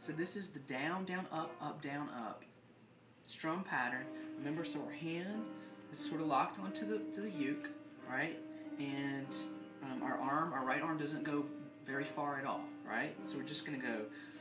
So this is the down, down, down, up strum pattern. Remember, so our hand is sort of locked onto the uke, right? And our right arm doesn't go very far at all, right? So we're just going to go